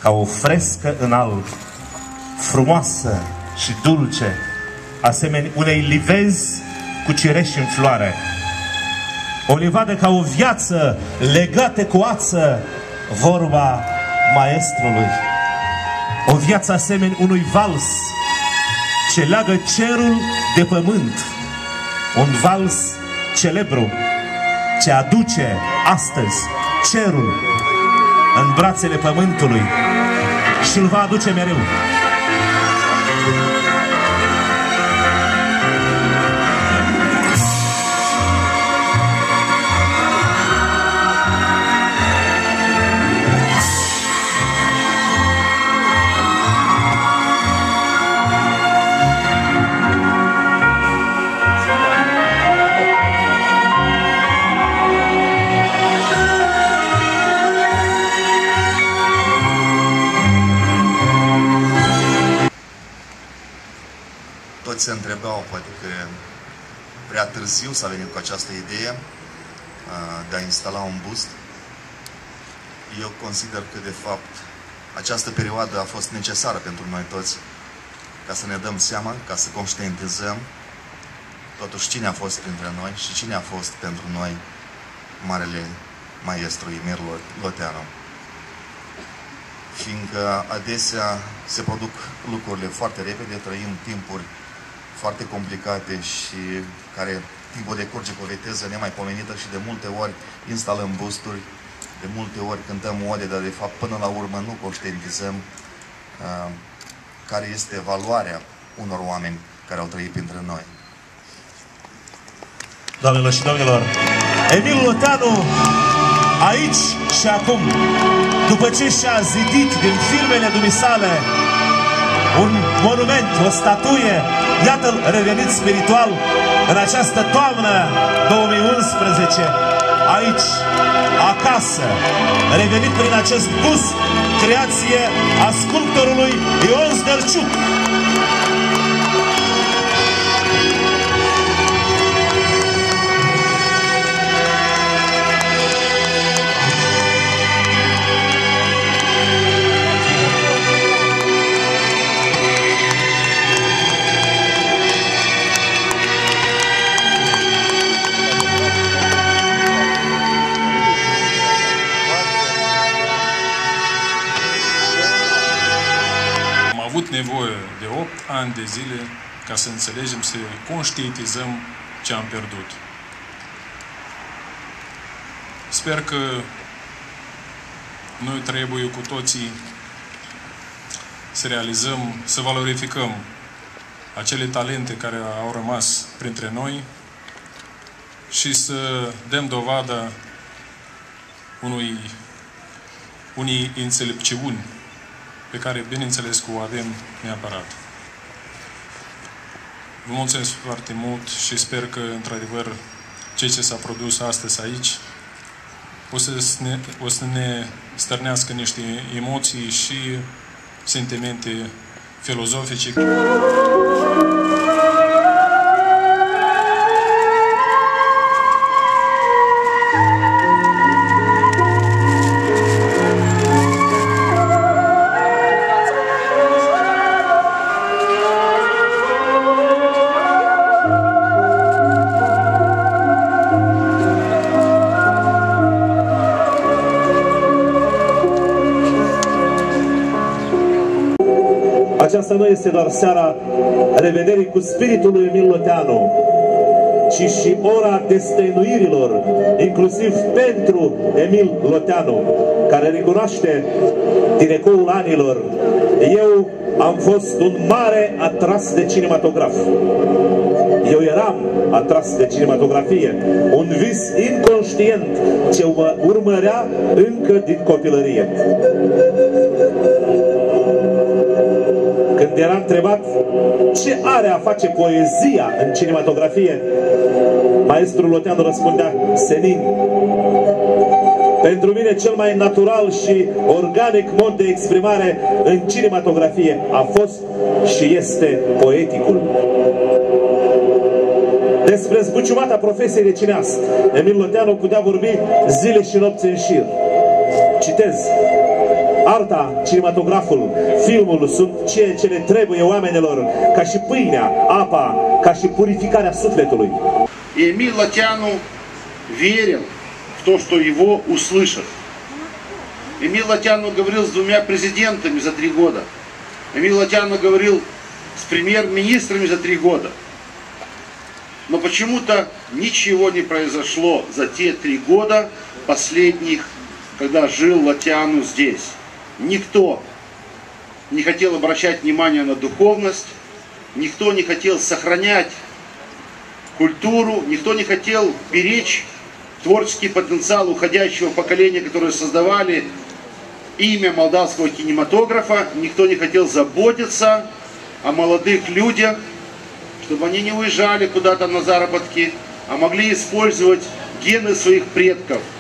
ca o frescă în alb, frumoasă și dulce, asemeni unei livezi cu cireși în floare. O livadă ca o viață legată cu ață, vorba maestrului. O viață asemeni unui vals ce leagă cerul de pământ. Un vals celebru ce aduce astăzi cerul în brațele pământului și îl va aduce mereu. Toți se întrebau, poate că prea târziu s-a venit cu această idee de a instala un bust. Eu consider că, de fapt, această perioadă a fost necesară pentru noi toți, ca să ne dăm seama, ca să conștientizăm totuși cine a fost printre noi și cine a fost pentru noi marele maestru Emil Loteanu. Fiindcă adesea se produc lucrurile foarte repede, trăim timpuri foarte complicate și care timpul decurge cu o viteză nemaipomenită și de multe ori instalăm busturi, de multe ori cântăm ode, dar de fapt până la urmă nu conștientizăm care este valoarea unor oameni care au trăit printre noi. Doamnelor și domnilor, Emil Loteanu, aici și acum, după ce și-a zidit din filmele dumisale un monument, o statuie, iată-l revenit spiritual în această toamnă 2011, aici, acasă, revenit prin acest bust, creație a sculptorului Ion Zdărciuc. Am avut nevoie de 8 ani de zile ca să înțelegem, să conștientizăm ce am pierdut. Sper că noi trebuie cu toții să realizăm, să valorificăm acele talente care au rămas printre noi și să dăm dovadă unei înțelepciuni pe care, bineînțeles, că o avem neapărat. Vă mulțumesc foarte mult și sper că, într-adevăr, ceea ce s-a produs astăzi aici o să ne stârnească niște emoții și sentimente filozofice. Aceasta nu este doar seara revederii cu spiritul lui Emil Loteanu, ci și ora destăinuirilor, inclusiv pentru Emil Loteanu, care recunoaște din ecoul anilor: eu am fost un mare atras de cinematograf. Eu eram atras de cinematografie, un vis inconștient ce mă urmărea încă din copilărie. Când era întrebat ce are a face poezia în cinematografie, maestrul Loteanu răspundea: senin. Pentru mine cel mai natural și organic mod de exprimare în cinematografie a fost și este poeticul. Despre zbuciumata profesiei de cineast, Emil Loteanu putea vorbi zile și nopți în șir. Citez: Arta, cinematograful, filmul sunt ceea ce le trebuie oamenilor, ca și pâinea, apa, ca și purificarea sufletului. Эмиль Латяну верил в то, что его услышат. Эмиль Латяну говорил с 2 президентами за 3 года. Эмиль Латяну говорил с премьер-министрами за 3 года. Но почему-то ничего не произошло за те 3 года последних, когда жил Латяну здесь. Никто не хотел обращать внимание на духовность, никто не хотел сохранять культуру, никто не хотел беречь творческий потенциал уходящего поколения, которые создавали имя молдавского кинематографа, никто не хотел заботиться о молодых людях, чтобы они не уезжали куда-то на заработки, а могли использовать гены своих предков.